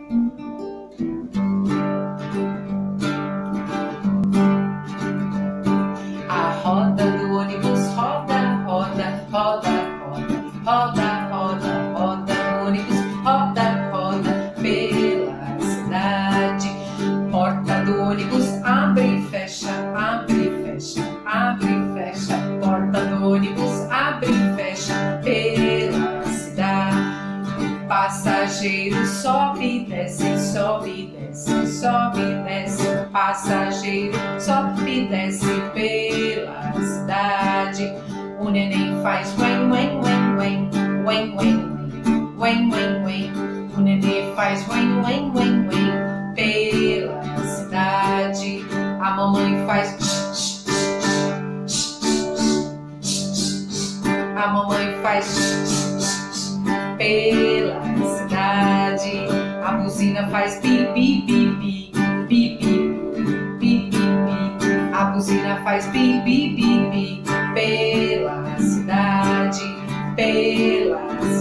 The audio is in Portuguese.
A roda do ônibus roda, roda, roda, roda, roda, roda, roda, o ônibus roda, roda pela cidade. Porta do ônibus abre e fecha, abre e fecha, abre e fecha. Porta do ônibus abre e fecha pela cidade. Passageiro sobe e desce, sobe e desce, sobe e desce. Passageiro sobe e desce pela cidade. O neném faz uém, uém, uém, uém, uém, uém, uém, uém, uém. O neném faz uém, uém, uém, uém pela cidade. A mamãe faz tch, tch, tch, tch, tch. A mamãe faz tch, tch, tch, pela cidade. A buzina faz pi, pi, pi, pi, pi, pi, pi, pi, pi. A buzina faz pi, pi, pi, pi pela cidade, pela cidade.